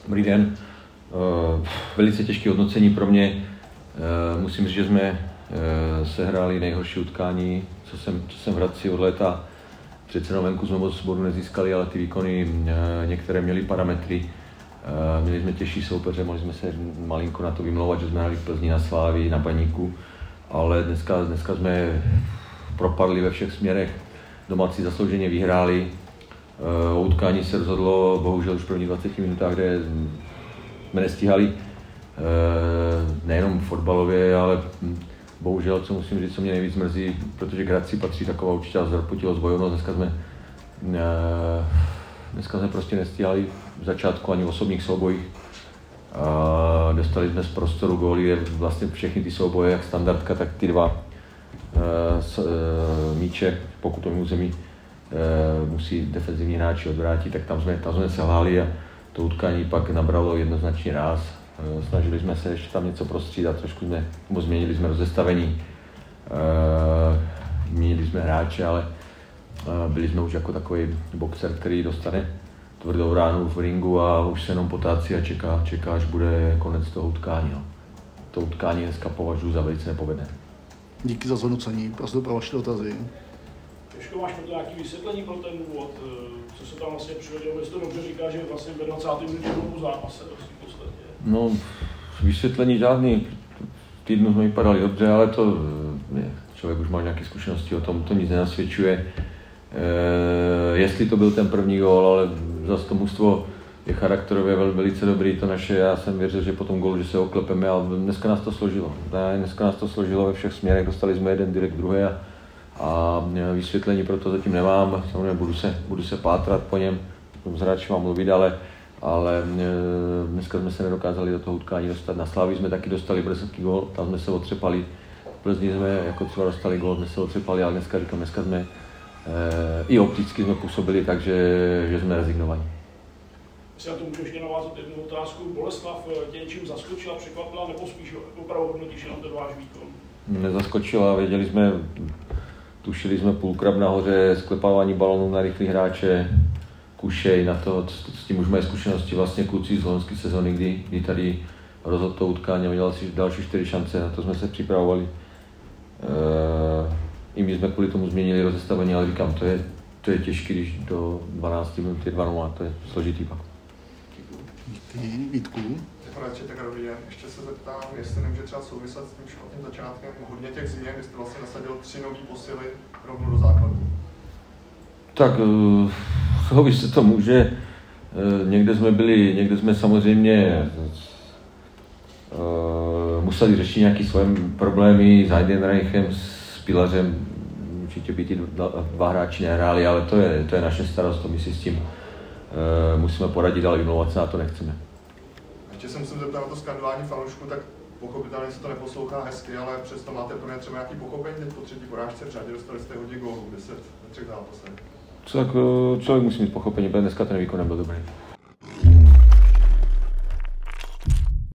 Dobrý den. Velice těžké hodnocení pro mě. Musím říct, že jsme sehráli nejhorší utkání, co jsem v Hradci od léta. Přece jenom venku jsme moc bodů nezískali, ale ty výkony některé měly parametry. Měli jsme těžší soupeře, mohli jsme se malinko na to vymlouvat, že jsme hráli v Plzni, na Slávii, na Baníku, ale dneska jsme propadli ve všech směrech. Domácí zaslouženě vyhráli. O utkání se rozhodlo bohužel už v prvních 20 minutách, kde jsme nestíhali nejenom fotbalově, ale bohužel, co musím říct, co mě nejvíc mrzí, protože k Hradci patří taková určitá zarputilost, bojovnost. Dneska jsme prostě nestíhali v začátku ani v osobních soubojích. Dostali jsme z prostoru góly, vlastně všechny ty souboje, jak standardka, tak ty dva míče, pokud to území musí defenzivní hráči odvrátit, tak tam jsme selhali a to utkání pak nabralo jednoznačný ráz. Snažili jsme se ještě tam něco prostřídat, trošku změnili jsme rozestavení, měnili jsme hráče, ale byli jsme už jako takový boxer, který dostane tvrdou ránu v ringu a už se jenom potácí a čeká, až bude konec toho utkání. No. To utkání dneska považuji za velice nepovedené. Díky za zhodnocení, prostor pro vaše dotazy. Ještě máš pro to nějaké vysvětlení pro ten úvod, co se tam vlastně přihodilo? Jestli to dobře říká, že vlastně ve 20. minutě byl po zápase v podstatě. No, vysvětlení žádný. V týdnu jsme vypadali dobře, ale to člověk už má nějaké zkušenosti o tom, to nic nenasvědčuje. Jestli to byl ten první gól, ale zase to mužstvo je charakterově velice dobrý, to naše, já jsem věřil, že po tom gólu, že se oklepeme, ale dneska nás to složilo. Dneska nás to složilo ve všech směrech, dostali jsme jeden direkt druhý a vysvětlení pro to zatím nemám, samozřejmě budu se pátrat po něm, s hráči mám mluvit, ale dneska jsme se nedokázali do toho utkání dostat. Na Slávii jsme taky dostali brzký gól, tam jsme se otřepali. V Plzni jsme jako třeba dostali gól, jsme se otřepali, ale dneska jsme i opticky jsme působili tak, že jsme rezignovaní. Jestli na to můžu ještě navázat jednu otázku. Boleslav tě něčím zaskočila, překvapila, nebo spíš opravdu hodnotíš jenom ten váš výkon? Nezaskočila, tušili jsme půlkrab nahoře, sklepávání balonů na rychlý hráče, Kušej, na to, s tím už mají zkušenosti vlastně kluci z loňské sezony, kdy tady rozhodl to utkání a udělal si další 4 šance, na to jsme se připravovali. I my jsme kvůli tomu změnili rozestavení, ale říkám, to je těžké, když do 12 minut je 2-0, to je složitý pak. Díky, Vítku. Tak dobrý den. Ještě se zeptám, jestli nemůže třeba souviset s tím špatným začátkem hodně těch změn, kdy jste vlastně nasadil 3 nový posily rovnou do základu. Tak souviset to může. Někde jsme samozřejmě museli řešit nějaké svoje problémy s Heidenreichem, s Pilařem. Určitě by ty dva hráči nehráli, ale to je naše starost, to my si s tím musíme poradit, ale vymlouvat se na to nechceme. Ještě se musím zeptat na to skandování fanoušků, tak pochopitelně se to neposlouchá hezky, ale přesto máte pro ně třeba nějaký pochopení, teď po 3. porážce v řadě dostali jste hodně gólů, 10 ve 3 zápasech. Tak člověk musí mít pochopení, protože dneska ten výkon nebyl dobrý.